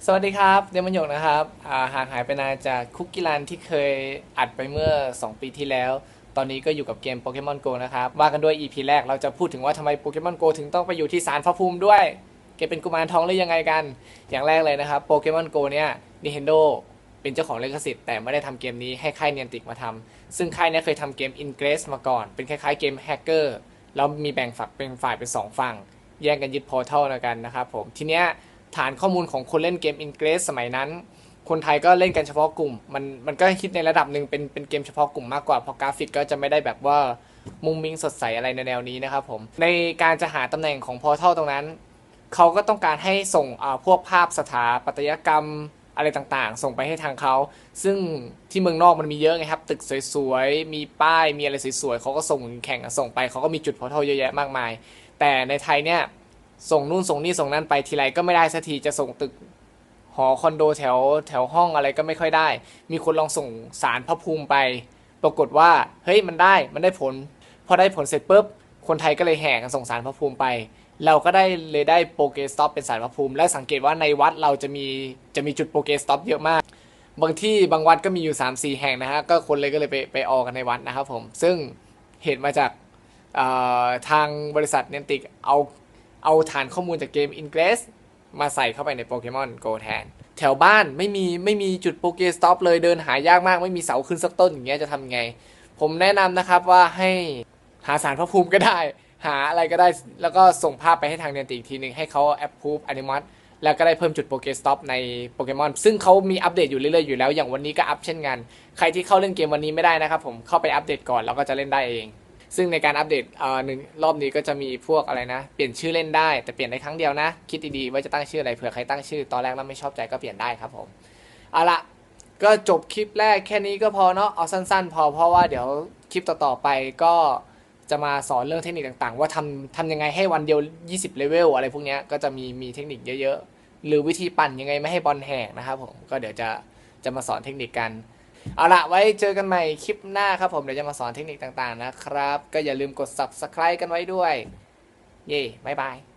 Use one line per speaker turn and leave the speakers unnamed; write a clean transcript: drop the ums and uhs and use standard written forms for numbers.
สวัสดีครับเดมอนหยกนะครับห่างหายไปนานจากคุกกี้รันที่เคยอัดไปเมื่อ2ปีที่แล้วตอนนี้ก็อยู่กับเกมโปเกมอนโกนะครับว่ากันด้วย EP แรกเราจะพูดถึงว่าทำไมโปเกมอนโกถึงต้องไปอยู่ที่ศาลพระภูมิด้วยเกมเป็นกุมารทองหรือยังไงกันอย่างแรกเลยนะครับโปเกมอนโกเนี่ย Nintendo เป็นเจ้าของลิขสิทธิ์แต่ไม่ได้ทำเกมนี้ให้ค่ายเนียนติกมาทำซึ่งค่ายนี้เคยทำเกม Ingress มาก่อนเป็นคล้ายๆเกมแฮกเกอร์แล้วมีแบ่งฝักเป็นฝ่ายเป็น2ฝั่งแย่งกันยึดพอร์ทัลกันนะครับผมทีเนี้ย ฐานข้อมูลของคนเล่นเกม Ingress สมัยนั้นคนไทยก็เล่นกันเฉพาะกลุ่มมันก็คิดในระดับหนึ่งเป็นเกมเฉพาะกลุ่มมากกว่าเพราะกราฟิกก็จะไม่ได้แบบว่ามุ้งมิ้งสดใสอะไรในแนวนี้นะครับผมในการจะหาตำแหน่งของพอร์ทัลตรงนั้นเขาก็ต้องการให้ส่งพวกภาพสถาปัตยกรรมอะไรต่างๆส่งไปให้ทางเขาซึ่งที่เมืองนอกมันมีเยอะไงครับตึกสวยๆมีป้ายมีอะไรสวยๆเขาก็ส่งแข่งส่งไปเขาก็มีจุดพอร์ทัลเยอะแยะมากมายแต่ในไทยเนี่ย ส่งนู่นส่งนี่ส่งนั่นไปทีไรก็ไม่ได้สักทีจะส่งตึกหอคอนโดแถวห้องอะไรก็ไม่ค่อยได้มีคนลองส่งสารพระภูมิไปปรากฏว่าเฮ้ยมันได้ผลพอได้ผลเสร็จปุ๊บคนไทยก็เลยแห่กันส่งสารพระภูมิไปเราก็ได้โปเกสต็อปเป็นสารพระภูมิและสังเกตว่าในวัดเราจะมีจุดโปเกสต็อปเยอะมากบางที่บางวัดก็มีอยู่3-4แห่งนะฮะก็คนเลยก็เลยไปออกันในวัดนะครับผมซึ่งเหตุมาจากทางบริษัทเนนติกเอาฐานข้อมูลจากเกม Ingress มาใส่เข้าไปในโปเกมอน Go แทนแถวบ้านไม่มีจุดโปเกสต็อปเลยเดินหายากมากไม่มีเสาขึ้นสักต้นอย่างเงี้ยจะทำไงผมแนะนำนะครับว่าให้หาสารพระภูมิก็ได้หาอะไรก็ได้แล้วก็ส่งภาพไปให้ทางเนียนติอีกทีหนึ่งให้เขาแอปพูฟอนิมัตแล้วก็ได้เพิ่มจุดโปเกสต็อปในโปเกมอนซึ่งเขามีอัปเดตอยู่เรื่อยๆอยู่แล้วอย่างวันนี้ก็อัปเช่นกันใครที่เข้าเล่นเกมวันนี้ไม่ได้นะครับผมเข้าไปอัปเดตก่อนแล้วก็จะเล่นได้เองซึ่งในการอัปเดตหนึ่งรอบนี้ก็จะมีพวกอะไรนะเปลี่ยนชื่อเล่นได้แต่เปลี่ยนได้ครั้งเดียวนะคิดดีๆว่าจะตั้งชื่ออะไรเผื่อใครตั้งชื่อตอนแรกแล้วไม่ชอบใจก็เปลี่ยนได้ครับผมเอาละก็จบคลิปแรกแค่นี้ก็พอเนาะเอาสั้นๆพอเพราะว่าเดี๋ยวคลิปต่อๆไปก็จะมาสอนเรื่องเทคนิคต่างๆว่าทำยังไงให้วันเดียว20เลเวลอะไรพวกนี้ก็จะมีเทคนิคเยอะๆหรือวิธีปั่นยังไงไม่ให้บอลแหกนะครับผมก็เดี๋ยวจะมาสอนเทคนิคกันเอาละไว้เจอกันใหม่คลิปหน้าครับผมเดี๋ยวจะมาสอนเทคนิคต่างๆนะครับก็อย่าลืมกด Subscribe กันไว้ด้วยเย่บ๊ายบาย